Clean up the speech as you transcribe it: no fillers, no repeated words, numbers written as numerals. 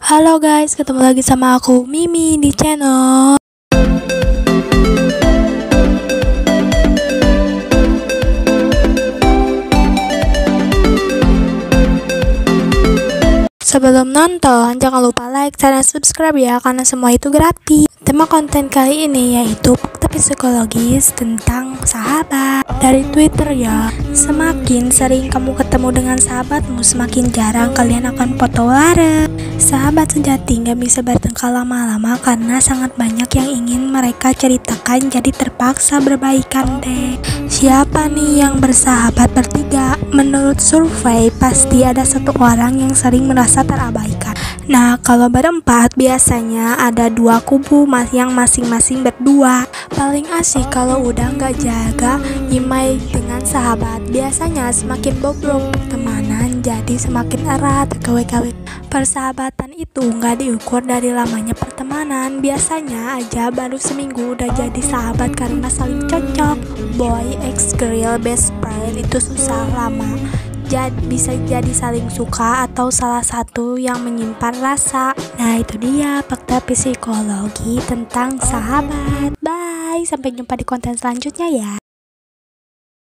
Halo guys, ketemu lagi sama aku Mimi di channel. Sebelum nonton, jangan lupa like dan subscribe ya, karena semua itu gratis. Tema konten kali ini yaitu fakta psikologis tentang sahabat. Dari Twitter ya, semakin sering kamu ketemu dengan sahabatmu, semakin jarang kalian akan foto bareng. Sahabat sejati gak bisa bertengkar lama-lama karena sangat banyak yang ingin mereka ceritakan, jadi terpaksa berbaikan deh. Siapa nih yang bersahabat bertiga? Menurut survei, pasti ada satu orang yang sering merasa terabaikan. Nah, kalau berempat biasanya ada dua kubu yang masing-masing berdua. Paling asik kalau udah gak jaga imai dengan sahabat. Biasanya semakin bobrok pertemanan, jadi semakin erat kawan-kawan. Persahabatan itu gak diukur dari lamanya pertemanan. Biasanya aja baru seminggu udah jadi sahabat karena saling cocok. Boy, ex girl, best friend itu susah lama. Bisa jadi saling suka atau salah satu yang menyimpan rasa. Nah, itu dia fakta psikologi tentang sahabat. Bye, sampai jumpa di konten selanjutnya ya.